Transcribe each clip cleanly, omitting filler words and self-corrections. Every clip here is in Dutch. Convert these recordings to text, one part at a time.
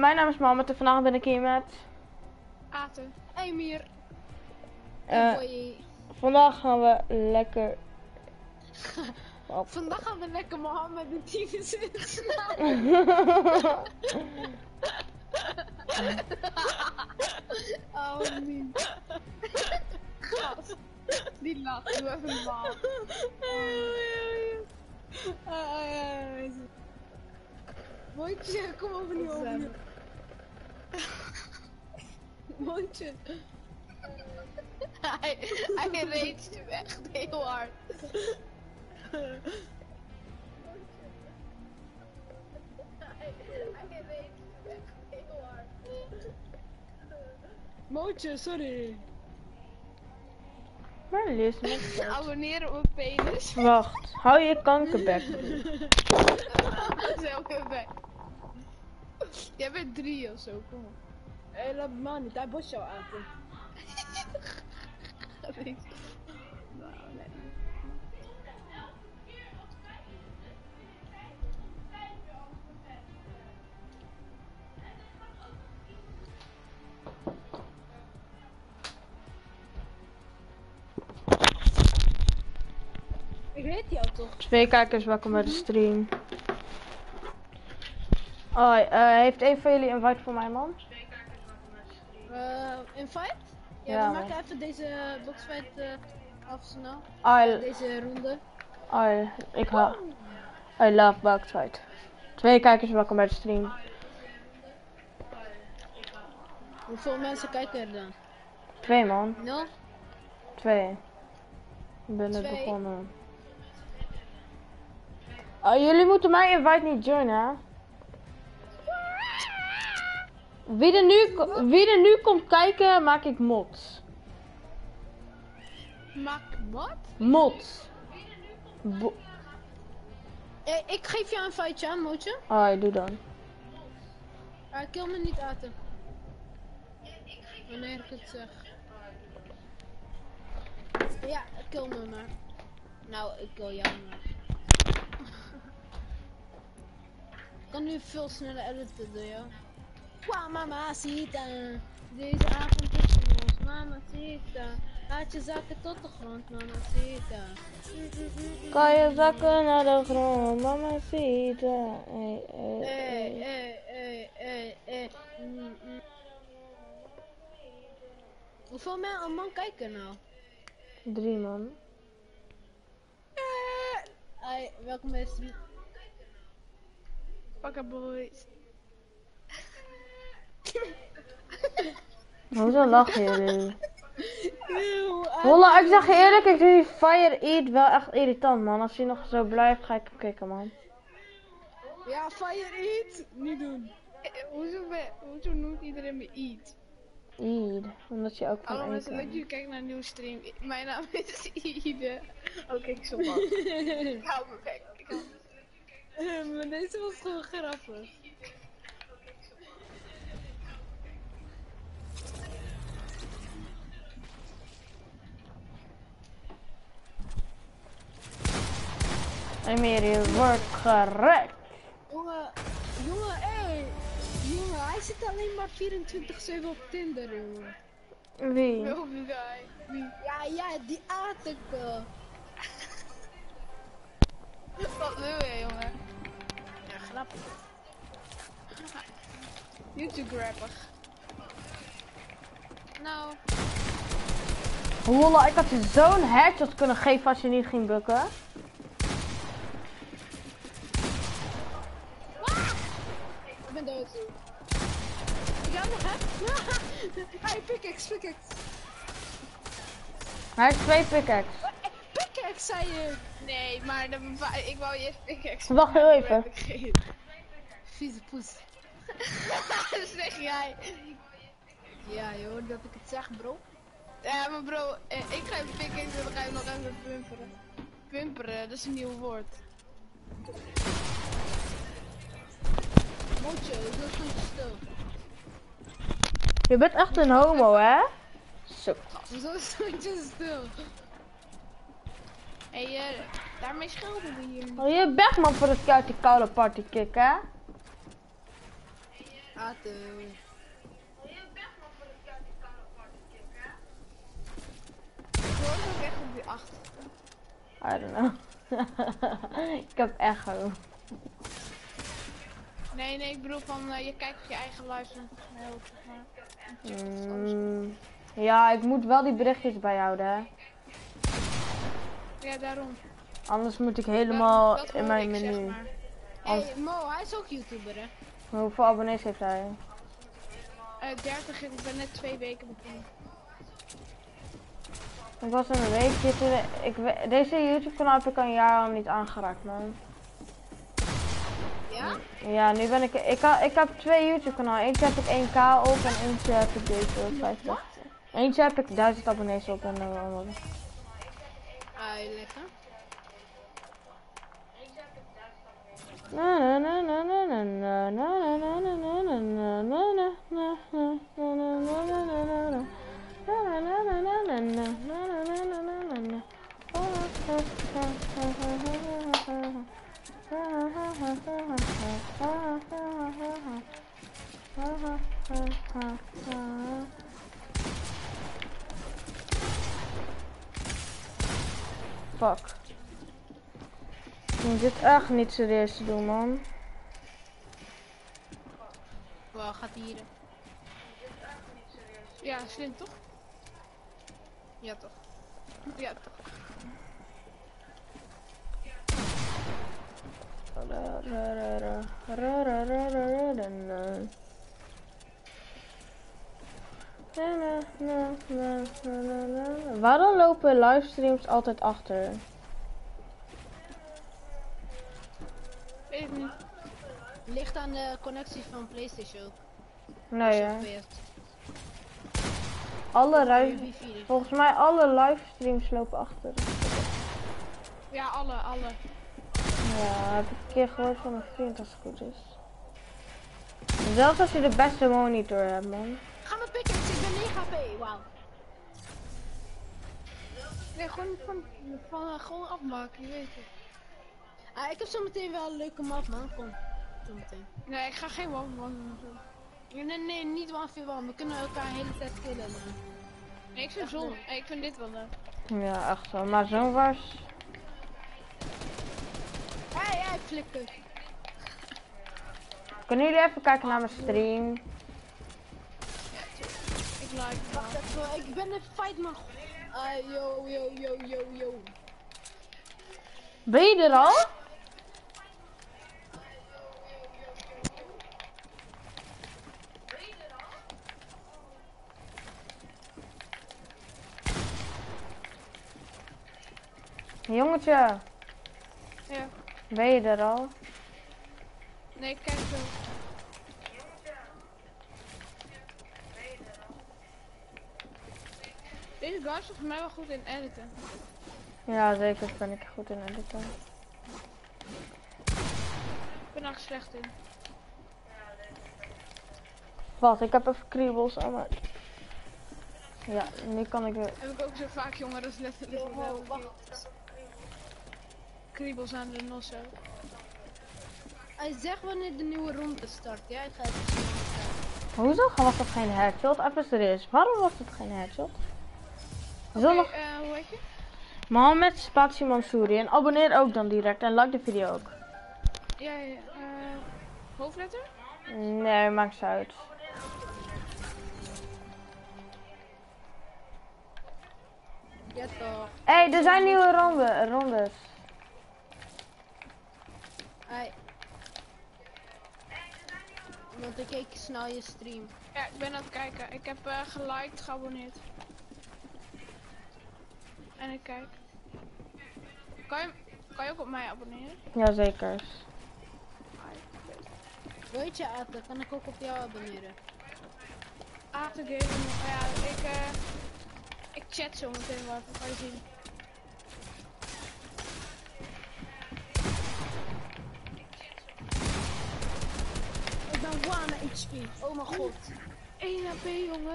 Mijn naam is Mohammed en vandaag ben ik hier met... Aten. Emir. Vandaag gaan we lekker... Vandaag gaan we lekker Mohammed de tyfus inslaan. Oh niet. Gast. Die lacht. Doe even normaal. Mondje, kom over nu over. Mondje. Hij reed echt heel hard. Mootje, sorry. Maar Lies, niet Abonneer op mijn penis. Wacht, hou je kankerbek. Zelf weer weg. Jij bent 3 of zo, kom op. Hé, laat me niet, hij bos jou aan. Ik weet jou toch? 2 kijkers, welkom bij de stream. Hoi, heeft een van jullie een invite voor mij, man? Invite? Ja, Ja, we man. maken even deze boxfight af snel. I Deze ronde. love Boxfight. 2 kijkers, welkom bij de stream. Hoeveel mensen kijken er dan? 2 man, 0? 2. Ik ben net 2. begonnen. Jullie moeten mij invite niet joinen, hè? Wie er nu komt kijken, maak ik mods. Maak wat? Mods. Ik geef jou een fightje aan, Mootje. Doe dan. Kill me niet, Aten. Wanneer ik het zeg. Ja, kill me maar. Nou, ik kill jou maar. Ik kan nu veel sneller editen door jou. Wow, mamacita. Deze avond is ons, mamacita. Laat je zakken tot de grond, mamacita. Kan je zakken naar de grond, mama ziet het. Hoeveel man kijken nou? 3 man. Welkom bij de stream. Pakka boys. Hoezo lachen jullie? Holla, ik zeg je eerlijk, ik vind die Fire Eat wel echt irritant, man. Als hij nog zo blijft, ga ik hem kicken, man. Ja, Fire Eat. Niet doen. Hoezo noemt iedereen me Eat? Eat, omdat je ook van Hallo mensen, leuk eten. dat jullie kijken naar een nieuwe stream. Mijn naam is Ide. Oké, ik zo bang. Ik hou me weg. Maar deze was gewoon grappig. Emir, je wordt gerekt. Jongen, jongen, hij zit alleen maar 24/7 op Tinder, jongen. Wie? Welke guy? Wie? Ja, die Ateke. Wat wil je, jongen? Ja, grappig. YouTube grappig. Nou. Holla, ik had je zo'n headshot kunnen geven als je niet ging bukken. Ik ben dood. Ja, nog hè? Hey, pickaxe. Hij heeft 2 pickaxe. Pickaxe, zei je? Nee, maar ik wou je eerst pickaxe. Wacht heel even. Vieze poes. Zeg jij. Ja, je hoort dat ik het zeg, bro. Ja, maar bro, ik ga even pickaxe en dan ga je nog even pumperen. Pumperen, dat is een nieuw woord. Mootje, dat is gewoon stil. Je bent echt een homo, hè? Zo. Zo stond je stil. Hé, daarmee schelden we hier. Oh, je bent man voor het koude party kick, hè? Ate. Ik hoorde ook echt op die 8. I don't know. Ik heb echo. Nee, ik bedoel van je kijkt op je eigen live en volgens mij Ja, ik moet wel die berichtjes bijhouden, hè. Ja, daarom. Anders moet ik helemaal Dat in mijn ik, menu. zeg maar. Hey, Mo, hij is ook YouTuber, hè? Hoeveel abonnees heeft hij? 30, ik ben net 2 weken begonnen. Ik was een weekje toen deze YouTube kanaal heb ik al een jaar al niet aangeraakt, man. Ja? Ja, nu ben ik heb 2 YouTube kanalen. Eentje heb ik 1K op en eentje heb ik deze 50. Eentje heb ik 1000 abonnees op en de andere. Lekker. Fuck. Ik moet dit echt niet serieus te doen, man. Wow, gaat hier. Ja, slim toch? Ja toch. Ja toch. Waarom lopen livestreams altijd achter? Weet ik niet. Ligt aan de connectie van PlayStation ook. Nee, hè. PS. Volgens mij alle livestreams lopen achter. Ja, alle. Ja, heb ik een keer gehoord van een vriend als het goed is. Zelfs als je de beste monitor hebt, man. Ga maar pikken, ik ben 9 HP, wauw. Nee, gewoon afmaken, je weet het. Ik heb zo meteen wel een leuke map, man. Kom, zo meteen. Nee, ik ga geen one-on-one doen. Nee, niet 1v1. We kunnen elkaar de hele tijd killen, man. Nee, ik vind zon. Ik vind dit wel leuk. Ja, echt zo. Maar zo'n was... Hey, flikker. Kunnen jullie even kijken naar mijn stream? Ik like het. Wacht even, ik ben een fightman. Yo. Ben je er al? Jongetje, Ja. ben je er al? Nee, kijk zo. Deze guy is volgens mij wel goed in editen. Ja, zeker ben ik er goed in editen. Ik ben er slecht in. Wat, ik heb even kriebels aan mijn... Ja, nu kan ik weer... Heb ik ook zo vaak, jongen, dat is letterlijk kriebels aan de nossen. Hij zegt wanneer de nieuwe ronde start, ja? Ik ga even zien. Hoezo was dat geen headshot? Even serieus, waarom was het geen headshot? Hoe heet je? Mohammed Spatie Mansouri en abonneer ook dan direct en like de video ook. Ja. Hoofdletter? Nee, maakt ze uit. Ja toch. Hé, er zijn nieuwe rondes. Hey. Want ik keek snel je stream. Ja, ik ben aan het kijken. Ik heb geliked, geabonneerd. En ik kijk. Kan je ook op mij abonneren? Jazeker. Weet je, Ate, kan ik ook op jou abonneren? Ate Gaming, ja, ik chat zo meteen wat, dat kan je zien. Ik ben 1 HP, oh mijn god. 1 HP, jongen.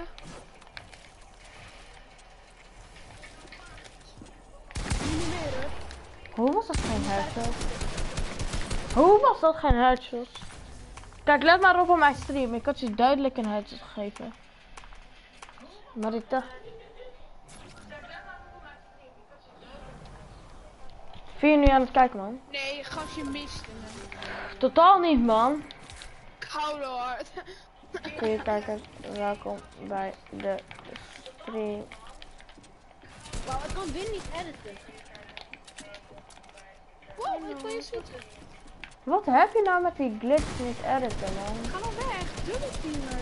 Niet meer, hoor. Hoe was dat geen headshot? Hoe was dat geen headshot? Kijk, let maar op mijn stream. Ik had je duidelijk een headset gegeven. Marita. Vind je nu aan het kijken, man? Nee, gastje miste me. Totaal niet, man. Koude hard. Kun je kijken, welkom bij de stream. Wauw, ik kan weer niet editen. Wow, ik kan je zoeken. Wat heb je nou met die glitch niet editen, man? Ga nou weg, dubbelteamer.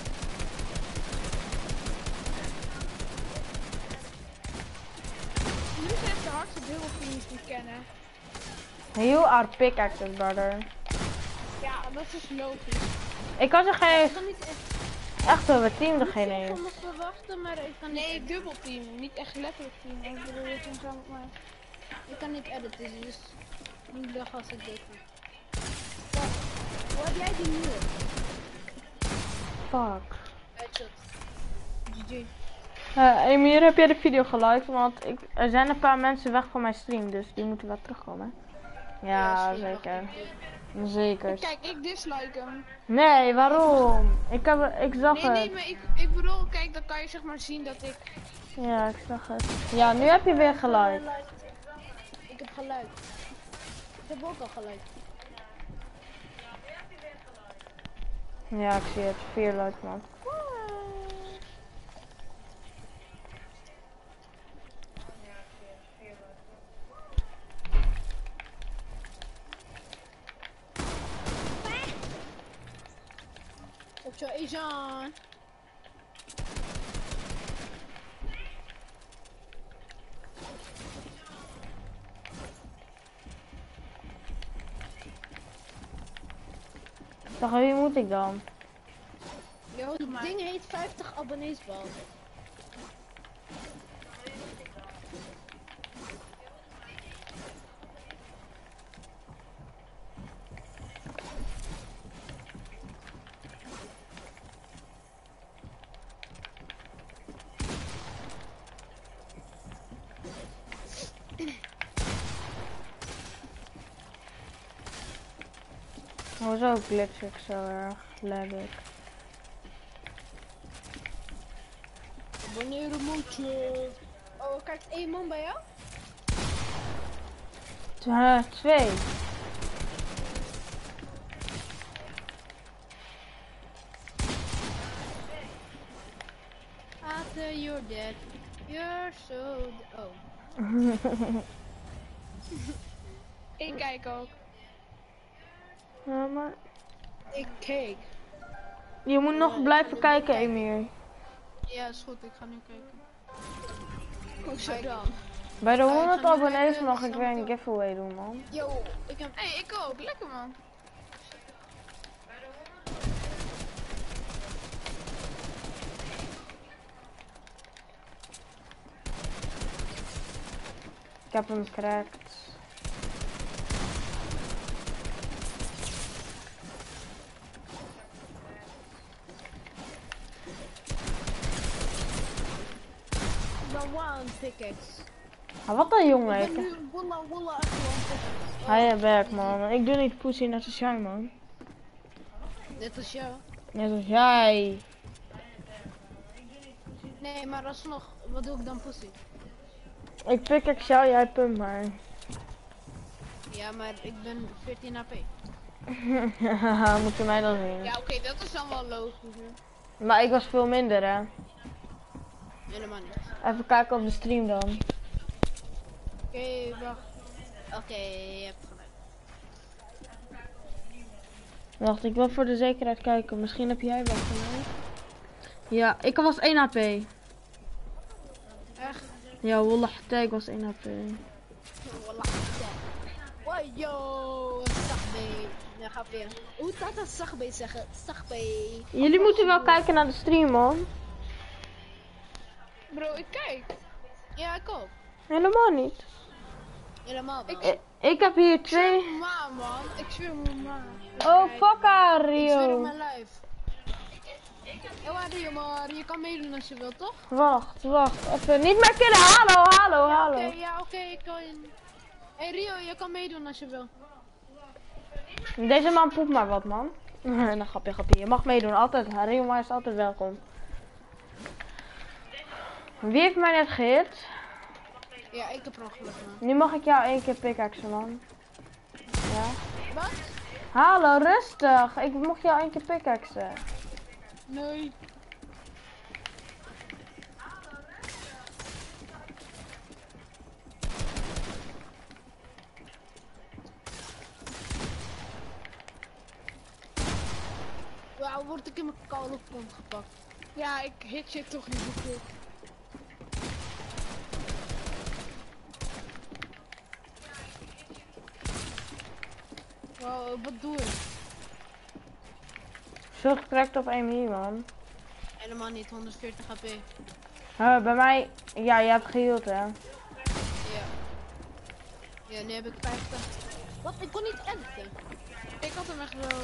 Jullie zijn echt de hardste dubbelteamers die ik ken, hè. You are pickaxes, brother. Ja, dat is logisch. Ik kan ze geen Ik kan niet echt. echt over team er geen Ik eens. kan nog verwachten, maar ik kan niet. Nee, dubbelteam, niet echt letterlijk team. Ik bedoel, je kunt samen met mij. Ik kan niet editen, dus niet dag als ik dit doe. Hoe heb jij die muur? Fuck. Headshot. GG. Emir, heb jij de video geliked? Want er zijn een paar mensen weg van mijn stream, dus die moeten wel terugkomen. Ja, zeker. Zeker. Kijk, ik dislike hem. Nee, waarom? Ik zag Nee, het. maar ik bedoel, kijk, dan kan je zeg maar zien dat ik... Ja, ik zag het. Ja, nu heb je weer geliked. Ik heb geluid. Ik heb ook al geluid. Ja, ik zie het. 4 likes, man. Op zo, Ejan. Zeg, wie moet ik dan? Yo, het ding heet 50 abonnees bal. Hoezo glitch ik zo erg? Lag ik. Wanneer moet je? Oh, kijkt 1 man bij jou? 2. After you're dead, you're so oh. Ik kijk ook. Ja, maar... Ik keek. Je moet nog blijven kijken, Emir. Ja, is goed, ik ga nu kijken. Hoezo dan? Bij de ik 100 ga nu abonnees kijken, mag dus ik dan weer moet een ik- giveaway doen, man. Yo, ik heb. Hé, ik ook. Lekker, man. Ik heb hem cracked. Dan one pickaxe. Ah, wat een jongen. Ik ben nu walla echt one pickaxe. Hij je werk, man. Ik doe niet pussy net als jij, man. Dit is jou. Net als jij. Nee, maar alsnog, wat doe ik dan pussy? Ik pickaxe jou, jij pump maar. Ja, maar ik ben 14 AP. Haha, moet je mij dan zien. Ja, oké, dat is dan wel logisch, hè. Maar ik was veel minder, hè. Helemaal niet. Even kijken op de stream dan. Oké, wacht. Oké, je hebt gelijk. Wacht, ik wil voor de zekerheid kijken. Misschien heb jij wel gelijk. Ja, ik was 1 HP. Echt? Ja, wallah, ik was 1 HP. Wallah. Wow, yo, Sagbe. Ja, ga weer. Hoe staat dat Sagbe zeggen? Sagbe. Jullie moeten wel kijken naar de stream, man. Bro, ik kijk. Ja, ik ook. Helemaal niet. Helemaal wel. Ik heb hier Ik zweer 2. op ma, man. Ik zweer op ma. Oh, fuck haar, Ik zweer op Rio. mijn lijf. Ja, Rio, maar je kan meedoen als je wilt, toch? Wacht. Even niet meer killen. Hallo. Oké, ja, oké, ik kan... Hey Rio, je kan meedoen als je wil. Deze man poept maar wat, man. Dan grapje. Je mag meedoen, altijd. Rima is altijd welkom. Wie heeft mij net gehit? Ja, ik heb er ongeluk, man. Nu mag ik jou 1 keer pickaxen, man. Ja. Wat? Hallo, rustig. Ik mocht jou 1 keer pickaxen. Nee. Wauw, word ik in mijn koude kont gepakt. Ja, ik hit je toch niet zo goed. Wow, wat doe ik? Shield gecrackt op AMI, man. Helemaal niet, 140 HP. Bij mij... Ja, je hebt geheeld, hè. Ja. Ja, nu heb ik 50. Wat? Ik kon niet editen. Ik had hem echt wel.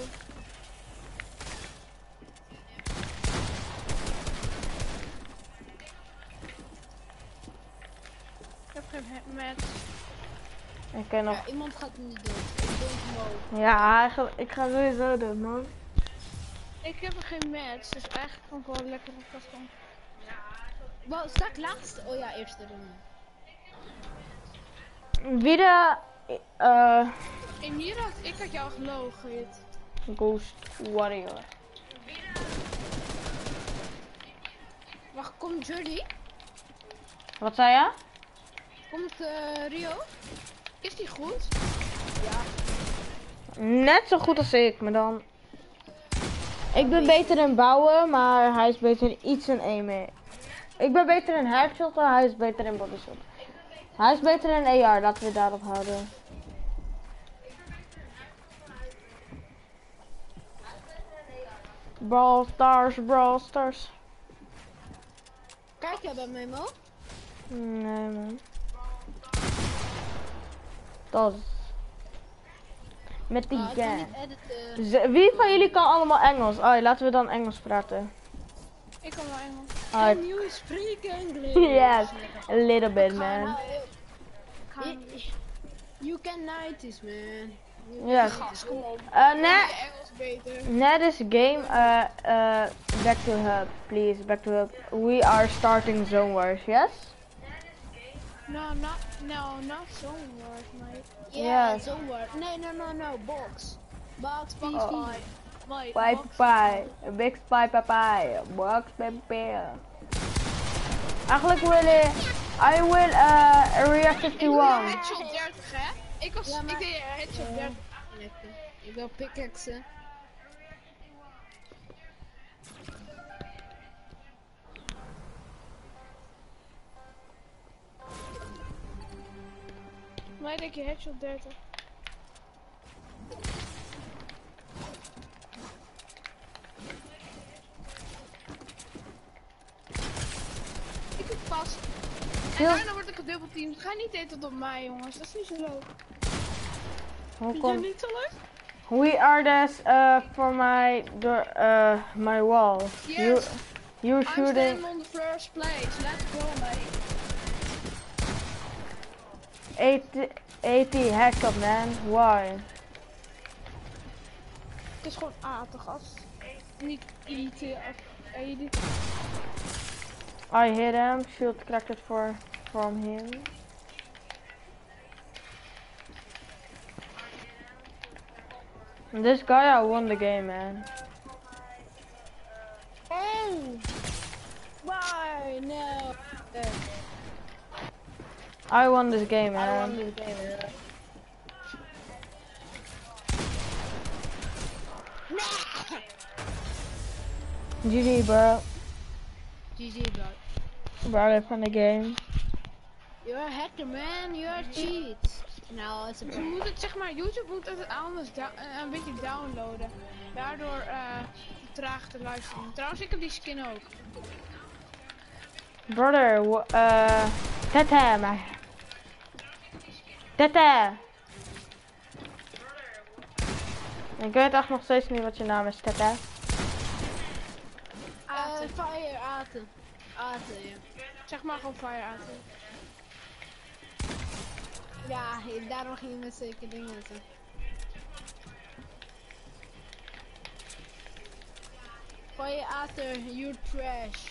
Ik heb geen match. Ik ken nog... Ja, iemand gaat hem niet doen. Ik doe hem omhoog. Ja, ik ga sowieso doen, man. Ik heb er geen match, dus eigenlijk kan ik wel lekker op kast gaan. Wow, sta ik laatste? Oh ja, eerste ronde. Wie de... Emira, ik had jou gelogen. Gehit. Ghost Warrior. Wacht, komt Jordi? Wat zei je? Komt Rio? Is die goed? Net zo goed als ik, maar dan... Ik ben beter in bouwen, maar hij is beter in iets in aimen. Ik ben beter in headshotten, hij is beter in bodyshot. Hij is beter in AR, laten we daarop houden. Brawl Stars. Kijk jij bij mij, Mo? Nee, man. Dat is... Met die Ik kan gang. niet editen. Wie van jullie kan allemaal Engels? Oh, laten we dan Engels praten. Ik kan wel Engels. Can you speak English? Yes, a little bit, man. Nou, you can 90s, man. Yes. Kom op. Net, Engels beter. net is game. Back to hub, please. Back to hub. We are starting zone wars. Yes. No, not so word, mate. Yeah, Yes. zo word. Nee, no, box. Box, please, Oh, please. Bye bye. Big spy papai. Box papai. Eigenlijk wil I will area Ik wil 51. headshot 30, hè? Ik deed headshot 30. Lekker. Ik wil pickaxen. Mij denk je headshot 30. Ik heb vast. En daarna word ik gedubbelteamd. Ga niet eten op mij, jongens. Dat is niet zo leuk. Hoe Vind je komt? niet zo leuk? We are this for my my wall. Yes. You I'm shooting. standing on the first place. Let's go, mate. 80 headshot, man. Why? Het is gewoon A te gast. Niet IT of edit. I hit him. Shield cracked from him. This guy, I won the game, man. Oh! Why? No. I won this game, man. I won this game, man. GG, bro. GG, bro. Bro, from the game. You're a hacker, man. You're a cheat. Nou, het is Je moet het, zeg maar, YouTube moet het anders een beetje downloaden. Daardoor traag te luisteren. Trouwens, ik heb die skin ook. Brother, Tete, man. Tete. Ik weet echt nog steeds niet wat je naam is, Tete. Fire Aten. Aten, ja. Zeg maar gewoon fire Aten. Ja, daarom ging je met zeker dingen zetten. Gooi je ater, you trash.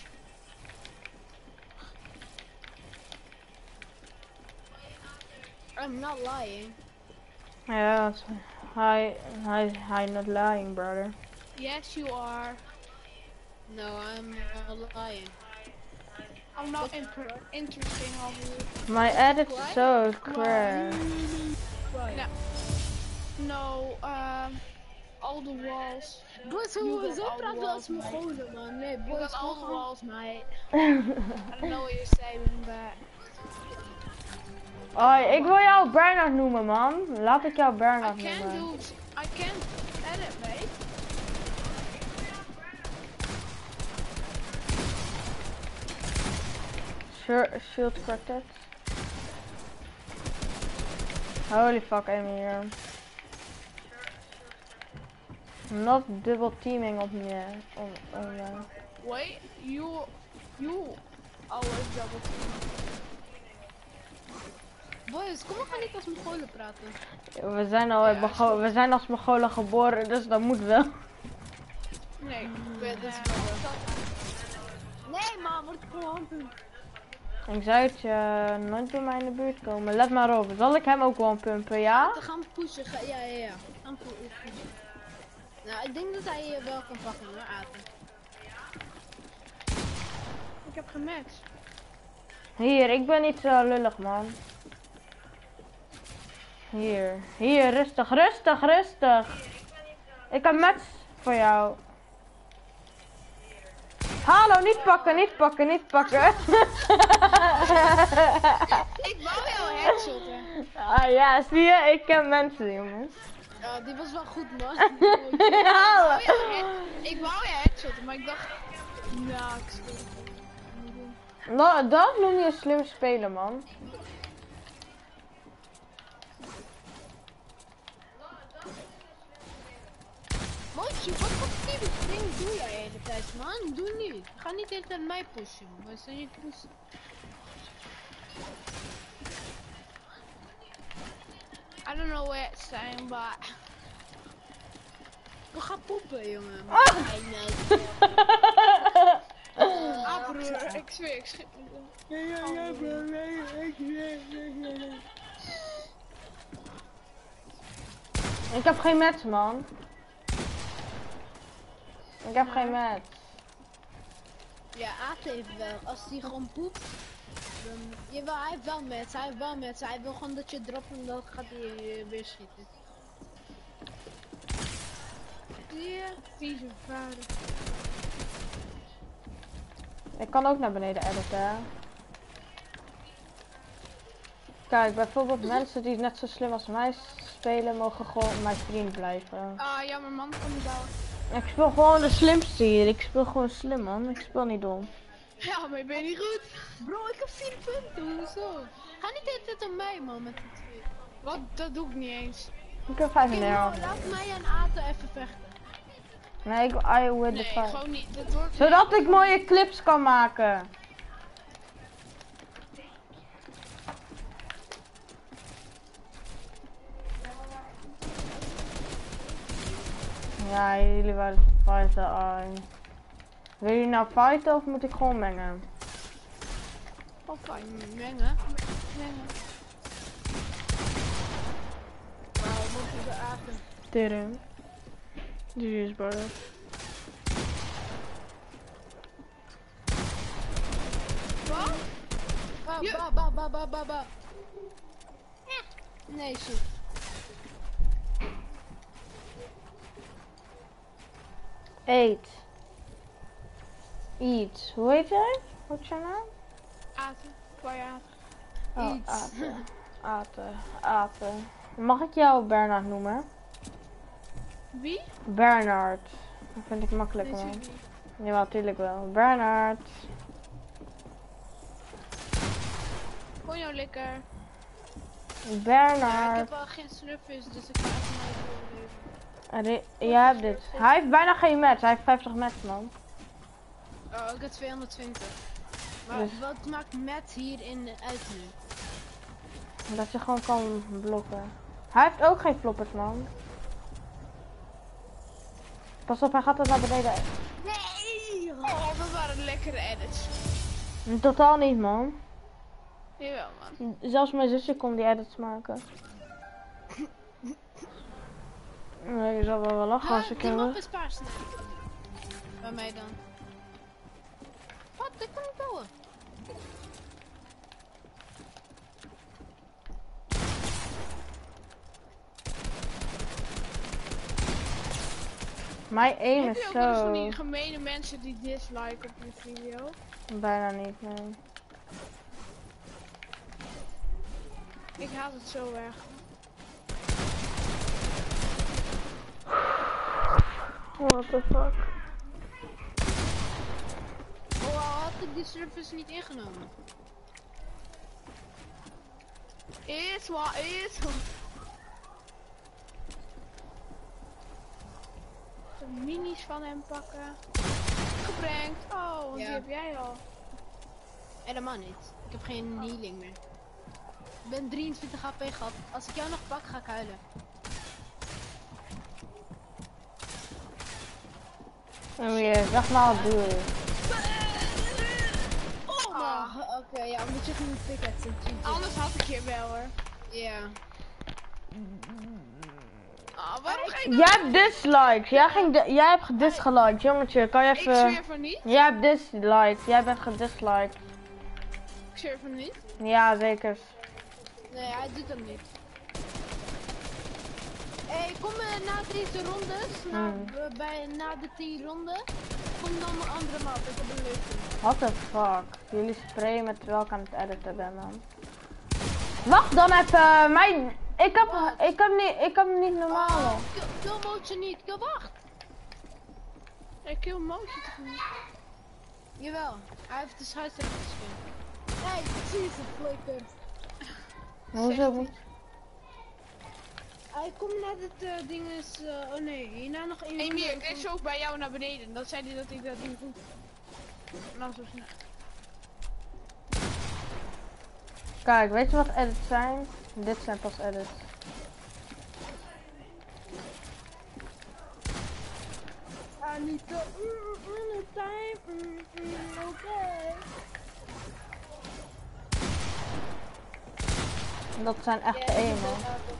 I'm not lying. Yeah, hi, not lying, brother. Yes, you are. No, I'm not lying. I'm not interesting over you. My edit's Cry? so crap. No. No, all the walls. Boys, You hoe got zo all the praten we walls, als mate. Mongolen, man. Nee, You boys, got all the gewoon... walls, mate. I don't know what you're saying, but... Oi, ik wil jou Bernard noemen, man. Laat ik jou Bernard I noemen. can't edit, mate. Shield quartet. Holy fuck, I'm here. Not double teaming op me. Wait, you always double team. Boys, kom, we gaan niet als Mongolen praten. We zijn als Mongolen geboren, dus dat moet wel. Nee, Nee, man, word gewoon. Ik zou het nooit bij mij in de buurt komen. Let maar op. Zal ik hem ook gewoon pumpen, ja? We gaan pushen. Ja. Gaan pushen. Nou, ik denk dat hij je wel kan pakken, hoor, Aten. ik heb gematcht. Hier, ik ben niet zo lullig, man. Hier, rustig. Ik heb match voor jou. Hallo, niet pakken. Ik wou jou headshotten. Ah ja, zie je? Ik ken mensen, jongens. Ja, die was wel goed, man. Hallo. Ik wou je headshotten, maar ik dacht... Nou, ik speel het niet doen. Nou, dat noem je slim spelen, man. Mootje, wat voor ding doe jij de hele tijd, man? Doe niet. Ga niet de hele tijd mij pushen, man. We zijn niet pushen. I don't know where it's saying, but... We gaan poepen, jongen. Ah, broer, ik zweer, ik schip niet doen. Ik heb geen match, man. Ik heb geen match. Ja, Aten heeft wel. Als hij gewoon poept, dan... Jawel, hij heeft wel match. Hij wil gewoon dat je dropt en dan gaat hij weer schieten. Ja, vieze vader. Ik kan ook naar beneden editen. Kijk, bijvoorbeeld mensen die net zo slim als mij spelen, mogen gewoon mijn vriend blijven. Ah, jammer man, kan niet bouwen. Ik speel gewoon de slimste hier. Ik speel gewoon slim, man. Ik speel niet dom. Ja, maar je bent niet goed. Bro, ik heb 4 punten, hoezo? Ga niet de hele tijd op mij, man, met die 2. Wat, dat doe ik niet eens. Ik heb Oké, 35. bro, laat mij en Aten even vechten. Nee, I win the Nee, fight. gewoon niet. Dat wordt... Zodat ik mooie clips kan maken. Ja, jullie waren fighten. Wil je nou fighten of moet ik gewoon mengen? Oh, fijn. Mengen. Nou, we moeten de Aten. Tering. GG's, brother. Wat? Ba. Nee, shit. Eat. Hoe heet jij? Wat is je naam? Aten. Waar je aten. Oh, Eat. Aten. Mag ik jou Bernard noemen? Wie? Bernard. Dat vind ik makkelijk, Weet je man. niet. Ja, natuurlijk wel. Bernard. Gewoon jou lekker. Ja, ik Bernard. heb al geen snuffers, dus ik ga even naar het Jij hebt dit. Hij heeft bijna geen match. Hij heeft 50 match, man. Oh, ik heb 220. Maar Dus- wat maakt Matt hierin uit nu? Dat je gewoon kan blokken. Hij heeft ook geen floppers, man. Pas op, hij gaat er naar beneden. Nee! Oh, dat waren lekkere edits. Totaal niet, man. Jawel, man. Zelfs mijn zusje kon die edits maken. Nee, je zal wel lachen als ik Die heb. map is paars. Bij mij dan. Wat? Ik kan niet bouwen. Mijn aim Heb is je ook wel eens van zo... die gemene mensen die disliken op je video? Bijna niet, nee. Ik haat het zo erg. What the fuck? Oh, had ik die service niet ingenomen? Is wat, is wat. De minis van hem pakken. Gebrengt. Oh, want Ja. die heb jij al. Helemaal niet. Ik heb geen healing meer. Ik ben 23 HP gehad. Als ik jou nog pak, ga ik huilen. En weer, zeg maar wat doe je? Oh, oké, ja, moet je gewoon pickaxe. Anders had ik je wel hoor. Ja. Oh, waarom ga je Jij hebt dislikes. Jij hebt gedisliked, jongetje. Kan je Ik even... zweer van niet. Jij hebt disliked. Jij bent gedisliked. Ik zweer van niet. Ja, zeker. Nee, hij doet hem niet. Hey, kom na deze rondes, na de 10 ronden, kom dan een andere map. Ik heb een leuke. What the fuck? Jullie sprayen met terwijl ik aan het editen ben, man. Wacht dan even, mijn... Ik heb niet normaal. Oh, kill motion niet, kill wacht. Ik kill motion toch niet. Jawel, hij heeft de scheidsrechter gespeeld. Hey, zie ze flikker. Hoezo? Hij komt naar het ding is, oh nee, hierna nog één. Hey Mier, ik is ook bij jou naar beneden. Dat zei hij dat ik dat niet goed. Nou, zo snel. Kijk, weet je wat edits zijn? Dit zijn pas edits. I need to time, okay. Dat zijn echte emo.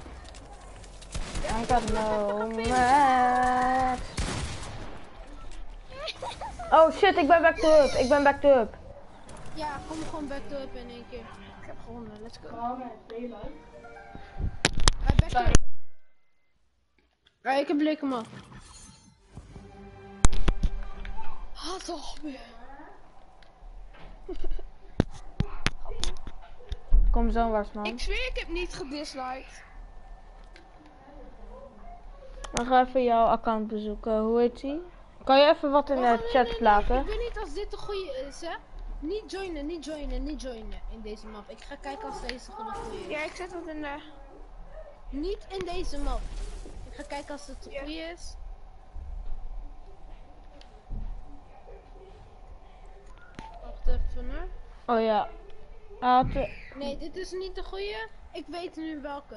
I got no match. Oh shit, ik ben back to up. Ik ben back to up. Ja, kom gewoon back to up in één keer. Ik heb gewonnen, let's go. Back to up. Ja, ik heb leuke man. Ah, toch weer. Kom zo was man. Ik zweer, ik heb niet gedisliked. Dan ga even jouw account bezoeken. Hoe heet die? Kan je even wat in de chat laten? Ik weet niet als dit de goede is, hè. Niet joinen in deze map. Ik ga kijken als deze de goede is. Ja, ik zet wat in de... Niet in deze map. Ik ga kijken als het de goede is. Wacht even, hè. Oh ja. Nee, dit is niet de goede. Ik weet nu welke.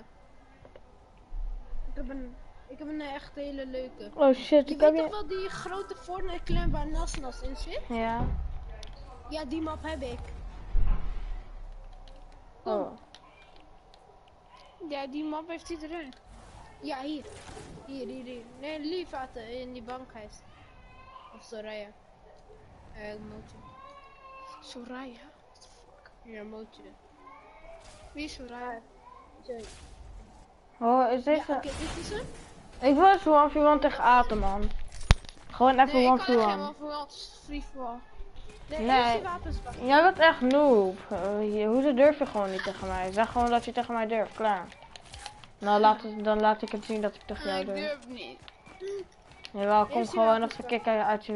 Ik heb een echt hele leuke. Oh shit, Je ik heb weet toch je... wel die grote Fortnite clan waar Nasnas in zit? Ja. Ja, die map heb ik. Oh. Ja, die map heeft iedereen. Ja, hier. Hier. Nee, Liefate in die bankhuis. Of Soraya. Mootje. Soraya? Ja, Mootje. Wie is Soraya? Zo. Oh, is Ja, deze... oké, dit is hem. Ik wil eens 1v1 tegen Aten, man. Gewoon even Nee, ik kan echt 1v1. helemaal vooral free for all. Nee, Nee. eerst die wapens pakken. Jij bent echt noob. Hoezo durf je gewoon niet tegen mij? Zeg gewoon dat je tegen mij durft, klaar. Nou, dan laat ik het zien dat ik tegen jou Ik durf. durf niet. Jawel, kom Eerst die gewoon wapens even kijken uit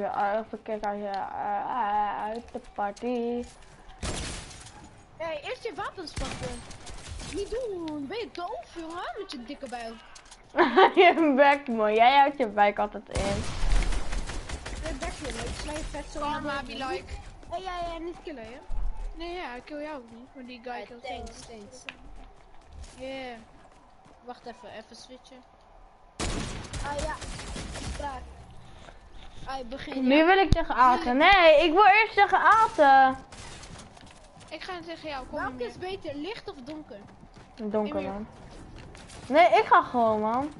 de party. Hey, eerst je wapens pakken. Niet doen. Ben je doof, jongen? Met je dikke buik. Je bek, man. Jij houdt je bek altijd in. Nee, bek, jongen. Ik sla je vet zo naar Karma boven. be like. Hey, ja, niet killen, hè? Nee, ja, ik kill jou ook niet. Maar die guy killt jou. Thanks. Yeah. Wacht even switchen. Ah ja, spraak. Begin Nu ja. wil ik tegen Aten. Nee, ik wil eerst tegen Aten. Ik ga tegen jou, kom Welke maar is beter, licht of donker? Donker, man. Nee, ik ga gewoon, man.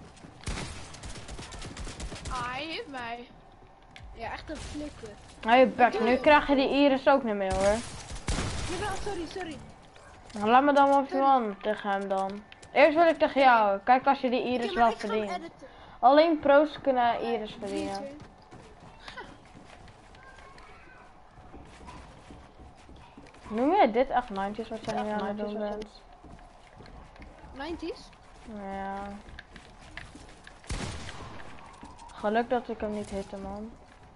Hij heeft mij. Ja, echt een flikker. Hé, Bek, nu krijg je die Iris ook niet meer, hoor. Jawel, sorry. Nou, laat me dan op je man tegen hem dan. Eerst wil ik tegen jou. Kijk als je die Iris wel Ik ga hem verdient. editen. Alleen pro's kunnen Iris verdienen. 3, 2. Noem jij dit echt 90's wat jij nu aan het doen bent? 90's? Ja. Geluk dat ik hem niet hitte, man.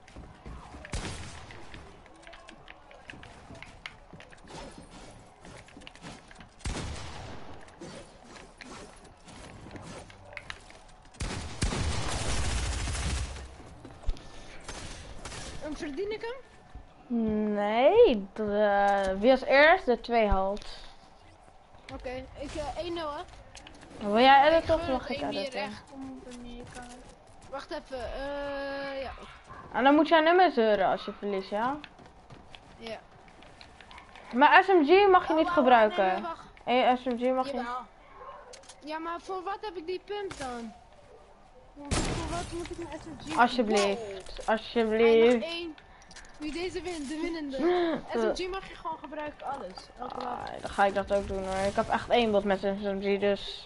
En verdien ik hem? Nee, wie als eerst de 2 haalt. Oké, ik 1-0 hè. Wil jij Ik editen of gun mag het ik Emir editen? echt. Kom op Emir, kan. Wacht even, ja. En dan moet jij niet meer zeuren als je verliest, ja? Ja. Maar SMG mag je Oh, niet wacht, gebruiken. nee, wacht. En je SMG mag je... Jawel. Ja, maar voor wat heb ik die pump dan? Voor wat moet ik een SMG? Alsjeblieft, Wow. alsjeblieft. Nog 1. Wie deze wint, de winnende. SMG mag je gewoon gebruiken, alles. Elke wapen. Dan ga ik dat ook doen, hoor. Ik heb echt 1 bot met SMG, dus...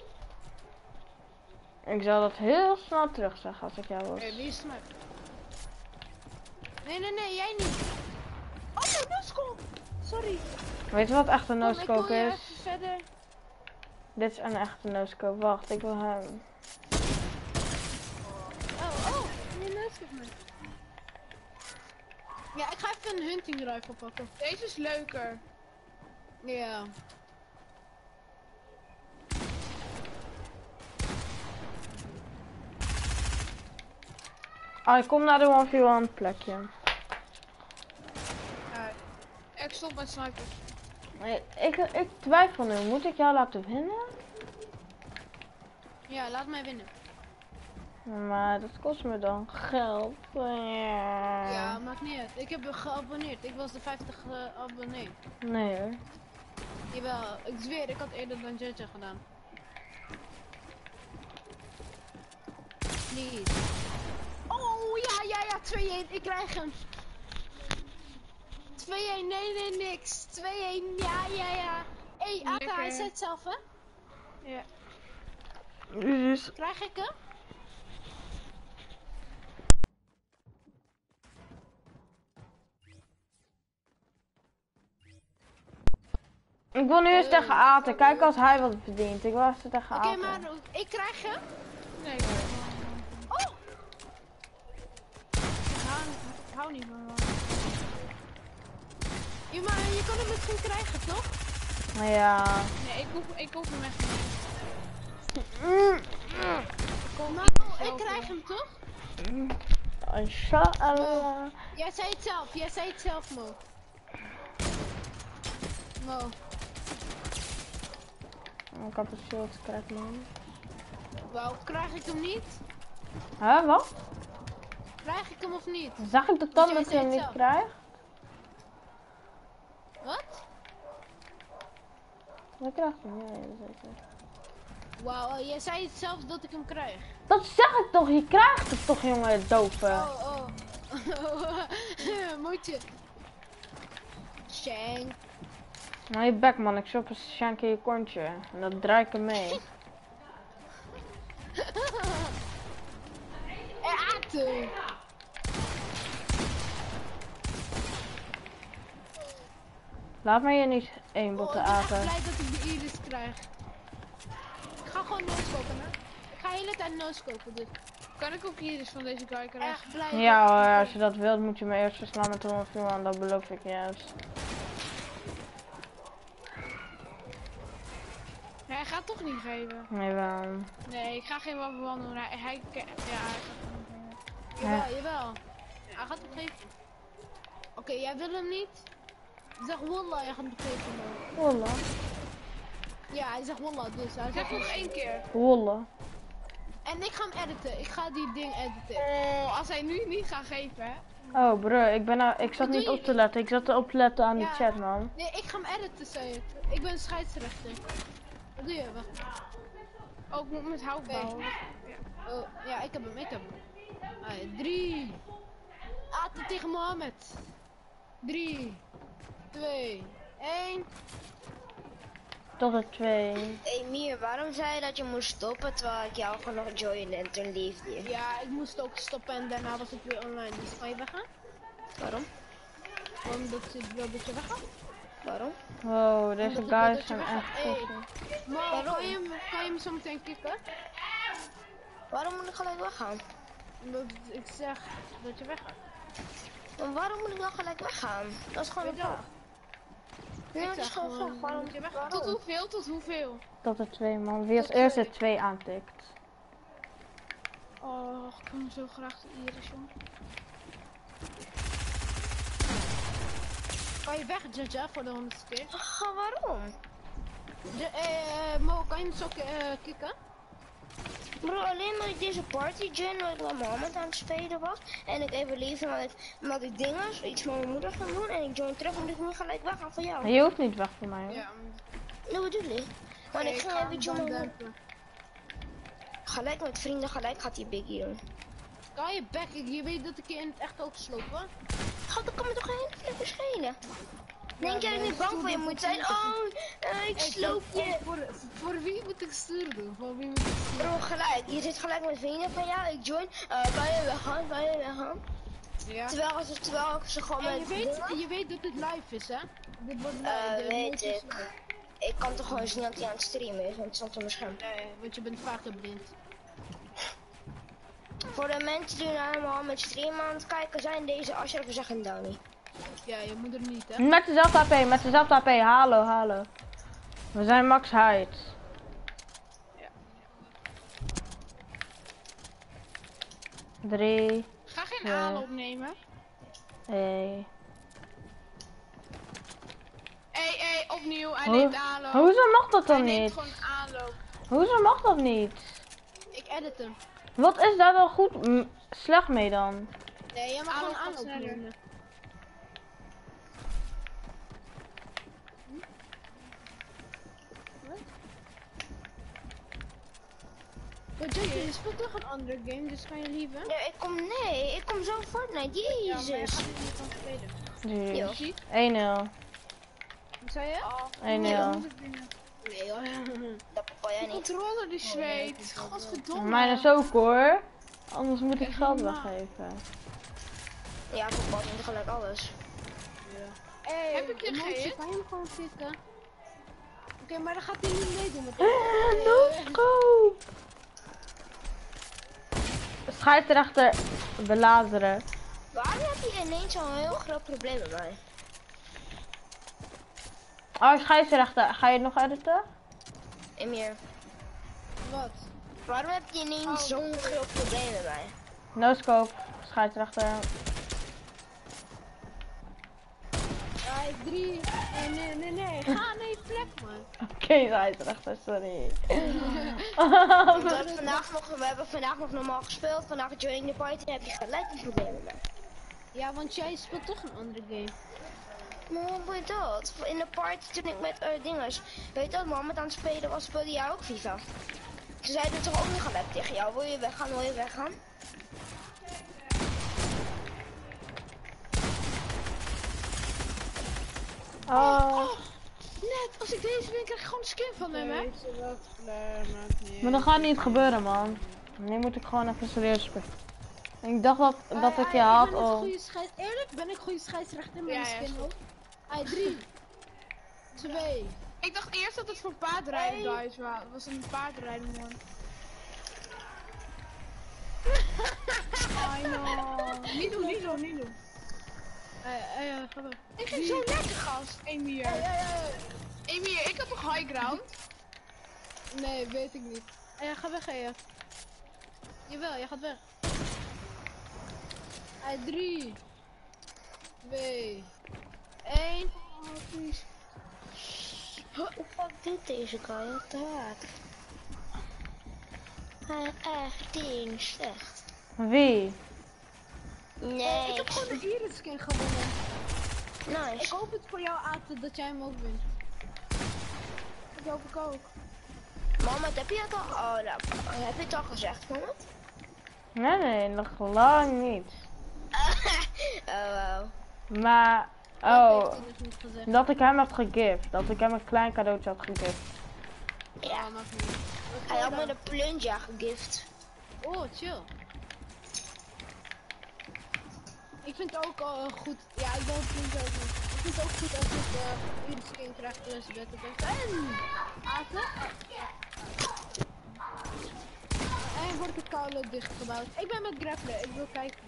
Ik zal dat heel snel terug zeggen als ik jou was. Wie is het? Nee, jij niet. Oh, no-scope. Sorry. Weet je wat echt een Kom, ik no-scope wil je is? even verder. Dit is een echte no-scope. Wacht, ik wil hem. Oh, je no-scope me. Ja, ik ga even een hunting rifle pakken. Deze is leuker. Ja. Ah, ik kom naar de 1v1 plekje. Ik stop met snipers. Nee, ik twijfel nu. Moet ik jou laten winnen? Ja, laat mij winnen. Maar dat kost me dan geld. Ja, maakt niet uit. Ik heb geabonneerd. Ik was de 50 abonnee. Nee hoor. Jawel, ik zweer, ik had eerder dan Jeetje gedaan. Niet. Oh, ja, 2-1. Ik krijg hem. 2-1, nee, niks. 2-1, ja. Hé, Ata, hij zet zelf, hè? Ja. Dus Krijg ik hem? ik wil nu eens tegen Aten. Kijk als hij wat verdient. Ik was er tegen Oké, Aten. maar ik krijg hem. Nee, Oh! ik hou niet van man. Ja, maar je kan hem misschien krijgen, toch? Ja. Nee, ik hoef hem echt niet. Nou, ik krijg hem toch? Inshallah. Jij zei het zelf, Mo. Mo. Ik heb een shield crack, man. Wauw, krijg ik hem niet? Huh, wat? Krijg ik hem of niet? Zag ik de tand jij dat je zei hem het niet zelf. krijgt? Wat? Dat krijgt hem, ja, zeker. Wauw, jij zei het zelf dat ik hem krijg. Dat zeg ik toch, je krijgt het toch, jongen, dope. Oh. Moet je. Shank. Nou, je bek, man, ik shop een shank in je kontje. En dat draai ik hem mee. Ate. Laat mij je niet één botte Ik ben echt aten. blij dat ik de iris krijg. Ik ga gewoon no-scopen, hè. Ik ga de hele tijd no-scopen, dus. Kan ik ook hier dus van deze guy krijgen? Echt blij. Ja hoor, als je dat wilt moet je me eerst verslaan met de 1v1, dat beloof ik je juist. Nee, hij gaat toch niet geven. Nee, wel. Nee, ik ga geen wapen doen. Hij gaat het niet geven. Jawel. Hij gaat het geven. Oké, jij wil hem niet? Zeg wallah, jij gaat hem geven, man. Wolle. Ja, hij zegt wallah, dus hij Zeg zegt nog 1 keer. Wolle. En ik ga hem editen. Ik ga die ding editen. Oh, als hij nu niet gaat geven, hè. Oh bro, ik zat Wat niet doe op je? te letten. Ik zat op te letten aan die Ja. chat, man. Nee, ik ga hem editen, zei ik. Ik ben scheidsrechter. Wat doe je? Wacht. Oh, ik moet met hout bouwen. Oh, ja, ik heb hem. 3. Aten tegen Mohammed. 3, 2, 1. Tot het 2. Hey Mier, waarom zei je dat je moest stoppen terwijl ik jou gewoon nog joinde en toen liefde je? Ja, ik moest ook stoppen en daarna was ik weer online. Dus ga je weggaan? Waarom? Omdat ik wil dat je weggaat. Waarom? Wow, deze Omdat ik guys wil dat zijn je echt weggaat. goed. Mo, kan je me zo meteen kicken? Waarom moet ik gelijk weggaan? Omdat ik zeg dat je weggaat. Maar waarom moet ik dan gelijk weggaan? Dat is gewoon een Weet je wel. vraag. Nee, maar dat is gewoon een vraag. Waarom? moet je weggaan? Tot hoeveel? Tot hoeveel? Tot het 2, man. Wie als eerste 2 aantikt. Oh, ik kan zo graag de Iris, jongen. Kan je weg, Jaja, voor de 100ste keer? Waarom? Mo, kan je me zo kicken? Bro, alleen maar ik deze party join, omdat ik met Mohammed aan het spelen was. En ik even lief omdat ik dingen, iets met mijn moeder ging doen. En ik join terug omdat ik nu gelijk weggaan van jou. Je hoeft niet weg van mij, hoor. Ja, Dat bedoel ik. Want ik ging even join met dempen. gelijk met vrienden, gelijk gaat die Biggie doen. Kan je back? Je weet dat ik je in het echt ook slopen. Gaat, dan kan me toch geen flikker schelen? Denk jij dat ik niet bang voor je moet zijn? Oh, ik sloop je. Voor wie moet ik sturen doen? Voor wie moet ik sturen? Bro, gelijk. Je zit gelijk met vrienden van jou. Ik join. Kan je weggaan? Kan je weggaan? ja. Terwijl ze gewoon En met je weet dat dit live is, hè? Dit wordt live. dit weet moet ik. je- Ik kan toch gewoon zien dat hij aan het streamen is, want het stond op mijn scherm. Nee, want je bent vaker blind. Voor de mensen die nou helemaal met streamen aan het kijken zijn, deze Asher zeggen Downy. Ja, je moeder niet, hè? Met dezelfde AP, met dezelfde AP. Hallo, hallo. We zijn max height. Ja. 3, Ga geen Ja. aanloop nemen. 1. Hé, opnieuw. Hij Hoe- neemt aanloop. Hoezo mag dat Hij dan neemt niet? gewoon aanloop. Hoezo mag dat niet? Ik edit hem. Wat is daar dan goed slecht mee dan? Nee, jij mag Aanloop gewoon gaat aanloop sneller. nemen. Maar Jake, je speelt toch een andere game, dus ga je liever? Nee, ik kom zo Fortnite, Ja, maar je jezus. gaat hier niet van spelen. Yo. Zie? 1-0. Wat zei je? 1-0. Nee hoor. Dat kan jij Die niet. controller die zweet. Godverdomme. Mijn is ook hoor. Anders moet ik Echt geld normaal. weggeven. Ja, voor pas niet gelijk alles. Hey, Heb ik je Mootje, gehit? kan je hem gewoon kicken? Oké, maar dan gaat hij niet meedoen met No scope! Scheidsrechter belazeren. Waarom heb je ineens zo'n heel groot probleem met mij? Oh, scheidsrechter, ga je het nog editen? Emir, Wat? waarom heb je ineens zo'n groot probleem met mij? No scope, scheidsrechter. Ai, 3. Nee. Ga, nee, plek man. Oké, scheidsrechter, sorry. Omdat we hebben vandaag nog normaal gespeeld, vandaag joining the party en heb je gelijk een probleem met mij. Ja, want jij speelt toch een andere game. Maar hoe bedoel je dat? In de party toen ik met dinges, weet je dat Mohammed aan het spelen was, speelde jij ook FIFA? Ze zeiden toch ook nog gelijk tegen jou, wil je weggaan, wil je weggaan? Oh, Net als ik deze win krijg ik gewoon een skin van hem, hè? maar dat gaat niet gebeuren, man. Nu moet ik gewoon even serieus spelen. Ik dacht dat ik je had al. Eerlijk ben ik goede scheidsrechter met Ja, mijn ja, skin is ook. Ai, 3. 2. Ik dacht eerst dat het voor paardrijden guys was. Het was een paardrijden man. I know. Niet doen. Ga weg. Ik vind zo lekker gast, Emir. Emir, ik heb toch high ground? Nee, weet ik niet. Ga weg, ja. Jawel, jij gaat weg. 3, 2, 1. Hoe fuck doet deze guy? Wat te hard. Echt tien slecht. Wie? Nee. Ik heb gewoon de Iris skin gewonnen. Ik Nice. hoop het voor jou, Aten, dat jij hem ook wint. Dat hoop ik ook. Mama, heb je het al? Oh, nou, heb je het al gezegd, mama? Nee, nog lang niet. Oh, wow. Maar, Dat oh, heeft hij dus niet gezegd. dat ik hem had gegift. Dat ik hem een klein cadeautje had gegift. Ja, Ja, mag niet. Wat hij had voor me dan? de plunja gegift. Oh, chill. Ik vind het ook goed. Ja, ik ben het niet ook niet. Ik vind het ook goed als ik Iris skin krijg plus Battle Pass. En Aten. En wordt de koude dichtgebouwd. Ik ben met grappelen, ik wil kijken.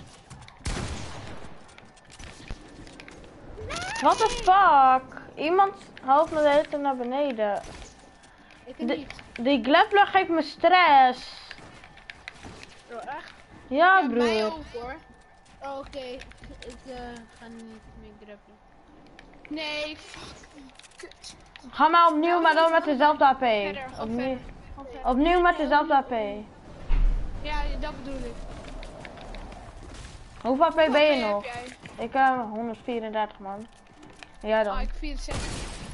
What the fuck? Iemand haalt me de hele tijd naar beneden. Ik heb niet. Die grappler geeft me stress. Bro, echt? Ja, Ja, mij broer. ook hoor. Oh, oké. Ik ga niet meer grappelen. Nee, fuck. Kut. Ga maar opnieuw, maar dan met dezelfde AP. Verder, gewoon Opnieuw, verder. Gewoon verder. opnieuw met dezelfde AP. Ja, dat bedoel ik. Hoeveel AP ben je Hoeveel nog? heb jij? Ik heb 134 man. Jij dan? Oh, ik 64.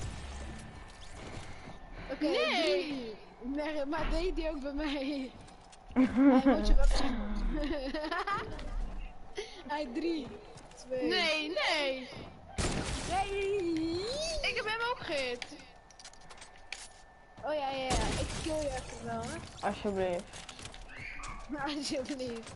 Oké, Nee. 3. Nee, maar deed die ook bij mij. Hij moet je wat zeggen. Hij 3. 2. Nee, nee. Nee. Ik heb hem ook gehit. Oh ja, ja, ja. Ik kill je even wel, hè. Alsjeblieft. Alsjeblieft.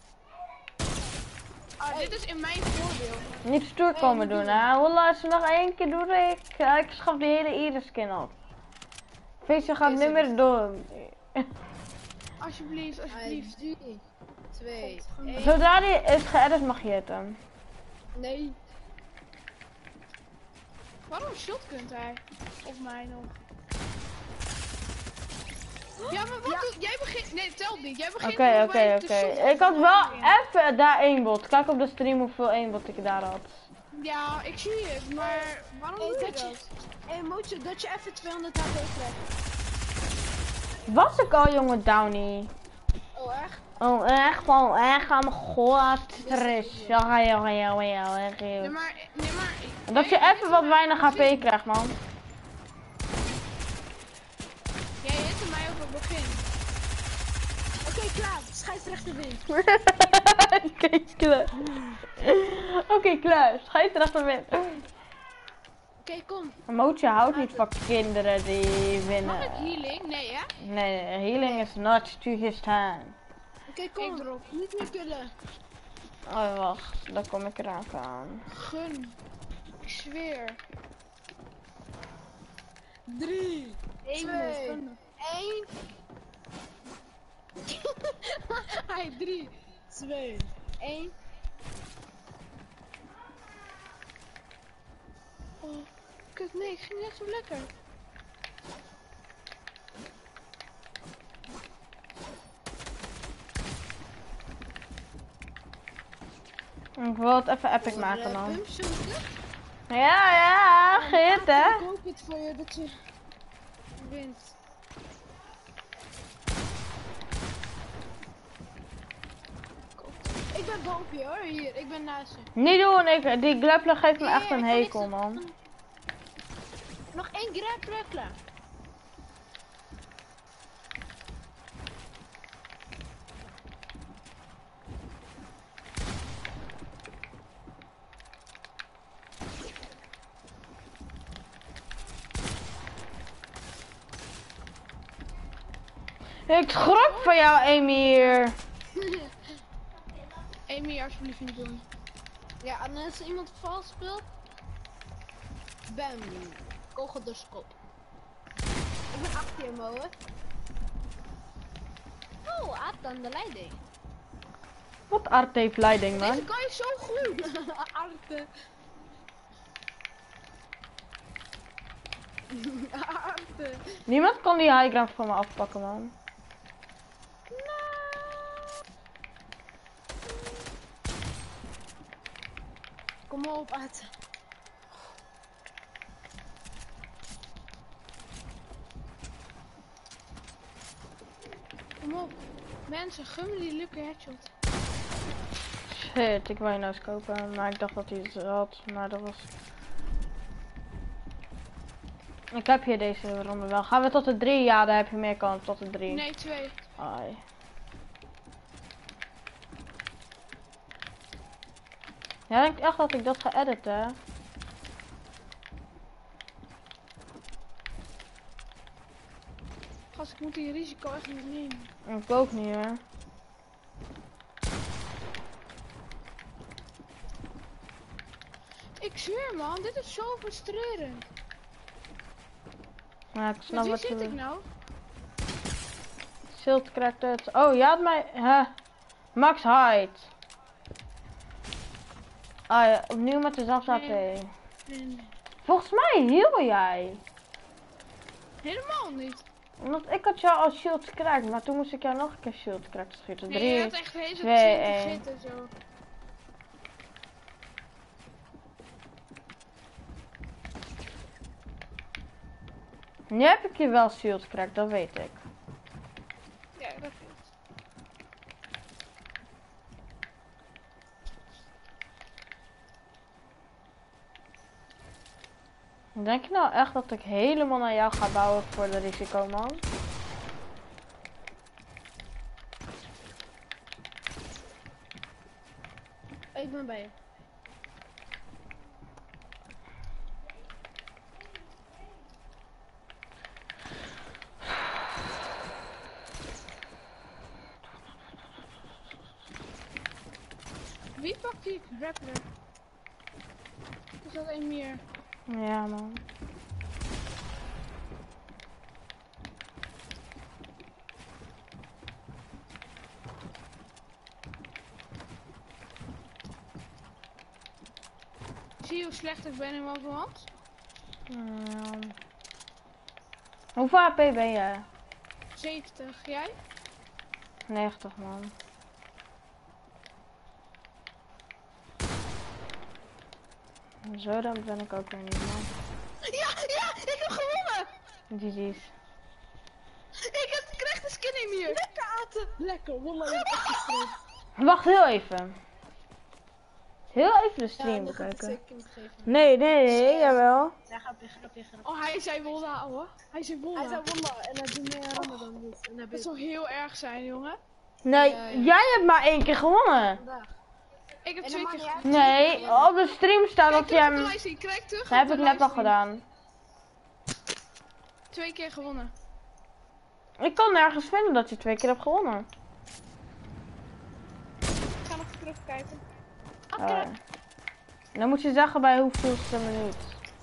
Ah, dit is in mijn voordeel. Niet stoer komen doen, hè. Wallah, als je nog één keer doet, ik schaf de hele Iris skin op. Feestje gaat Is niet het? meer door. Alsjeblieft, alsjeblieft. 3. 2. Godverdomme. 1. Zodra die is geëdit mag je het hem. Nee. Waarom shotgunt hij? Of mij nog? Ja, maar wat doe jij begint... Nee, het telt niet. Jij begint Oké. nog bij te shotten. Ik had wel even daar één bot. Kijk op de stream hoeveel één bot ik daar had. Ja, ik zie het, maar waarom Hey, doe je dat je, dat? hey, Mootje, dat je even 200 HP krijgt. Was ik al, jongen, Downy? Oh, echt? Oh, echt? Oh, echt? Oh, mijn god. Stress. Ja. Nee, maar... Dat je even wat weinig HP krijgt, man. Jij hitte mij op het begin. Oké, klaar. Scheidsrechter wint. Oké, klaar. Scheidsrechter win. Oké, kom. Mootje houdt niet van kinderen die winnen. Mag ik healing? Nee, hè? Nee, healing is not to his hand. Oké, kom. Ik erop. Niet meer killen. Oh, wacht. Dan kom ik eraan aan. Gun. Ik zweer. 3, 2, 1. Hij 3, 2, 1. Oh, kut, nee, ik ging net zo lekker. Ik wil het even epic maken, man. Pumpshooter. Ja, geet, hè? Ik hoop het voor je dat je wint. Ik ben boven je hoor, hier. Ik ben naast je. Niet doen, die grappler geeft me Ja, echt ja, een ik ga hekel, niks- man. Nog 1 grappler klaar. Ik schrok van jou, Emir. Amy, alsjeblieft niet doen. Ja, en als iemand vals speelt, bam, kogel door zijn kop. Ik ben achter je, Moe. Oh, Aad aan de leiding. Wat Art heeft leiding, man. Deze guy is zo goed. Arte. Arte. Niemand kon die high ground van me afpakken, man. Kom op, Arte. Kom Kom op. Mensen, gun me die lucky headshot. Shit, ik wou je nou eens kopen, maar ik dacht dat hij het had, maar dat was... Ik heb hier deze ronde wel. Gaan we tot de 3? Ja, daar heb je meer kans, tot de 3. Nee, 2. Ai. Ja, ik denk echt dat ik dat ga editen. Gast, ik moet die risico echt niet nemen. Ik ook niet, hè. Ik zweer man, dit is zo frustrerend. Ja, ik Met snap wie wat je zit ik bedoelt. nou? Shield krijgt het. Oh, je had mij... Max Height. Ah ja, opnieuw met dezelfde AP. Nee. Volgens mij hiel jij. Helemaal niet. Omdat ik had jou als shield cracked, maar toen moest ik jou nog een keer shield cracked schieten. Nee, 3, je had echt deze 2, 20 1. hit en zo. Nu heb ik je wel shield cracked, dat weet ik. Ja, dat is. Denk je nou echt dat ik helemaal naar jou ga bouwen voor de risico, man? Ik ben bij je. Wie pakt die grappler? Is dat een meer? Ja, man. Zie je hoe slecht ik ben in overhand? Hoeveel AP ben je? 70, jij? 90, man. Zo dan ben ik ook weer niet, man. Ja, ik heb gewonnen! GG's. Ik krijg de skin in hier! Lekker aten! Lekker, wallah, je hebt echt gestrooid. Wacht heel even. Heel even de Ja, stream nu gaat het bekijken. zeker geven. Nee, jawel. Ja, grapje. Oh, hij zei Wolda, hoor. Hij zei Wolda. Hij zei wallah en hij doet meer Ramadan niet. En hij Dat zal heel erg zijn, jongen. Nee, Ja, ja. jij hebt maar 1 keer gewonnen. vandaag. Ik heb En 2 dan keer maakt gewonnen. niet Nee, op de stream staat Kijk dat je terug op de hem... livestream, kijk terug Dat heb op de ik net al livestream. gedaan. 2 keer gewonnen. Ik kan nergens vinden dat je 2 keer hebt gewonnen. Ik ga nog terugkijken. Dan moet je zeggen bij hoeveelste minuut.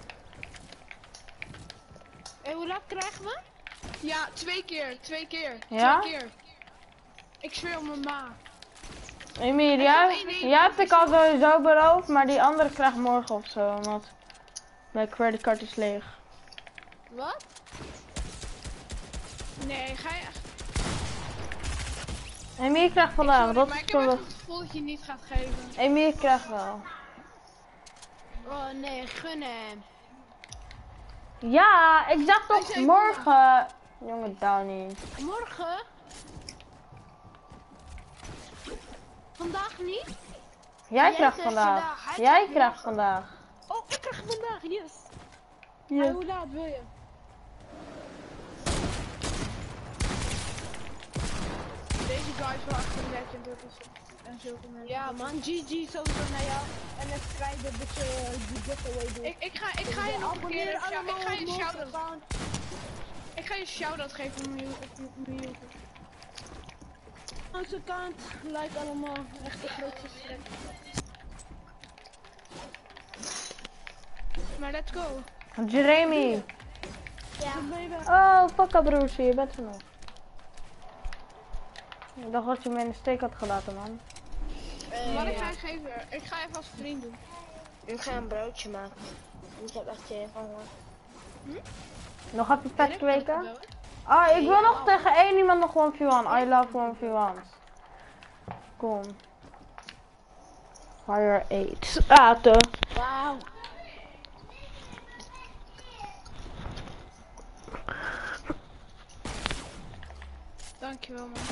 En hoe laat krijgen we? Ja, 2 keer. 2 keer. Ja? 2 keer. Ik zweer op mijn ma. Emilia, Ik heb één jij hebt ik al sowieso beloofd, maar die andere krijgt morgen of zo, want mijn creditcard is leeg. Wat? Nee, ga je echt... Emilia krijgt vandaag, Sorry, dat maar is ik heb toch... echt het gevoel dat je niet gaat geven. Emilia krijgt wel. Oh nee, gun hem. Ja, ik zag Hij toch zei morgen... Jonge Downy. Morgen? Vandaag niet? Jij krijgt zegt vandaag. vandaag, hij Jij krijgt krijgt morgen. vandaag. Oh, ik krijg vandaag, yes. Ja. Hey, hoe laat wil je? Deze guy is wel echt een legend. Dat is... En zulke mensen. Ja man, GG sowieso naar jou. En het strijden dat je die giveaway doet. Ik ga je nog een keer een shout- ik ga je een shout-out shout-out. Ik ga je een shout-out geven op mijn YouTube. Onze kant, like allemaal. Echt de grootste strek. Maar let's go. Jeremy. Ja. Ben je weg? Oh, fuck up broertje, je bent er nog. Ik dacht dat je me in de steek had gelaten, man. Wat ik ga je geven? Ik ga even als vriend doen. Ik ga een broodje maken. Ik heb echt heel van. Nog even vet kweken? Wel, Ah, ik wil nog tegen één iemand nog 1v1. I love 1v1's. Kom. Fire 8. Aten. Wauw. Dank je. dankjewel man.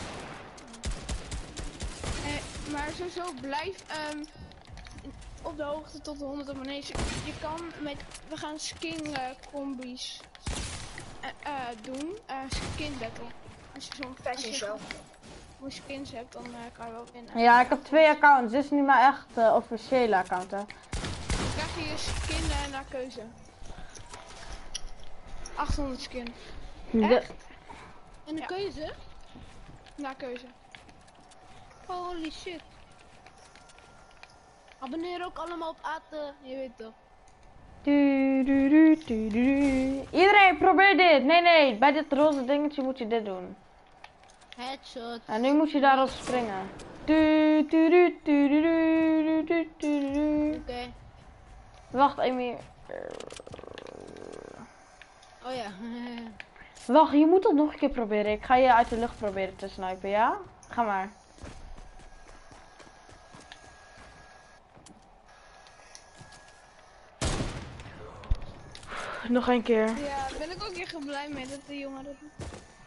Maar sowieso blijf op de hoogte tot de 100 abonnees. Je kan we gaan skin combi's doen. Skin battle. Als je zo'n Fashion show. mooie skins hebt, dan kan je wel winnen. Ja, ik heb 2 accounts. Dit is niet mijn echt officiële account, hè. Dan krijg je je skin naar keuze. 800 skin. Echt? En de Ja. keuze? Naar keuze. Holy shit. Abonneer ook allemaal op Ate, je weet toch. Iedereen, probeer dit. Nee, bij dit roze dingetje moet je dit doen. Headshot. En nu moet je daarop springen. Oké. Wacht, Amy. Oh ja. Wacht, je moet het nog een keer proberen. Ik ga je uit de lucht proberen te snipen, ja? Ga maar. Nog een keer. Ja, daar ben ik ook echt blij mee dat de jongen dat doet.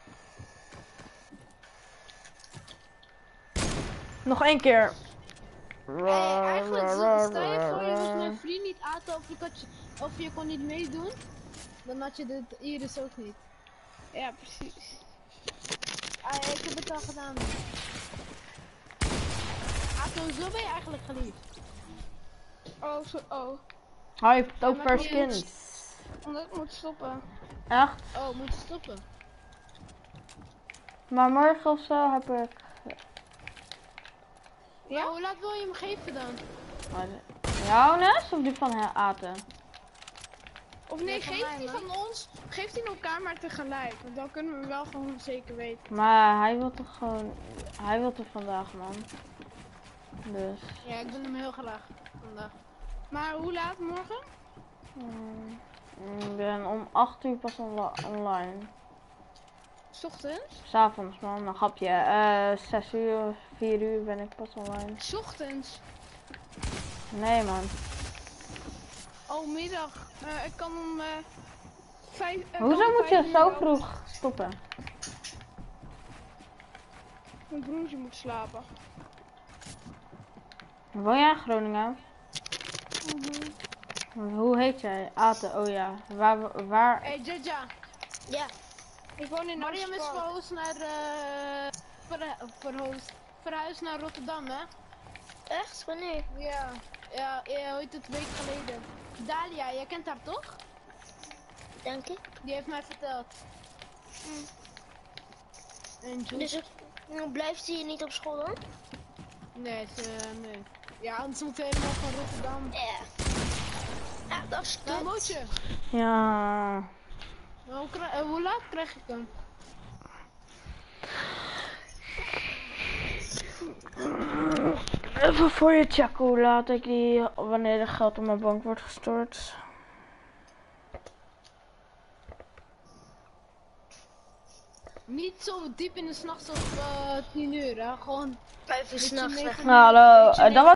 Nog één keer. Eigenlijk stel je voor je was mijn vriend niet Ate of je kon niet meedoen. Dan had je dit Iris ook niet. Ja, precies. Ik heb het al gedaan. Ate, zo ben je eigenlijk geliefd. Oh. Hij heeft ook maar per die- skins. Omdat ik moet stoppen. Echt? Oh, moet je stoppen. Maar morgen of zo heb ik... Ja? Hoe laat wil je hem geven dan? Jouw nest of die van Aten? Of nee, Ja, van geef mij, die man. van ons. Geef die elkaar maar tegelijk. Want dan kunnen we hem wel gewoon zeker weten. Maar hij wil toch gewoon... Hij wil toch vandaag, man. Dus... Ja, ik ben hem heel graag vandaag. Maar hoe laat morgen? Ik ben om 8 uur pas online. 's Ochtends? S'avonds, man. Een grapje. 6 uur, 4 uur ben ik pas online. 's Ochtends. Nee, man. Oh, middag. Ik kan om 5. Hoezo moet je zo vroeg stoppen? Mijn broertje moet slapen. Woon jij in Groningen? Hoe heet jij? Aten, oh ja. Waar? Hey Jaja, Ja, Ik woon in Mariam is Amsterdam. verhuisd naar verhuisd naar Rotterdam, hè? echt? Wanneer? Ja, ooit het week geleden. Dalia, jij kent haar toch? Denk ik. Die heeft mij verteld. En Jules? Dus blijft hij niet op school dan? Nee, nee. Ja, anders moet hij helemaal van Rotterdam. Ja. Ja, dat is Nou, kut. Mootje, Ja. hoe laat krijg ik hem? Even voor je checken hoe laat ik die... Wanneer er geld op mijn bank wordt gestort. Niet zo diep in de s'nachts of 10 uur, hè? Gewoon 5 uur s'nachts. beetje Nou, hallo. beetje Dat was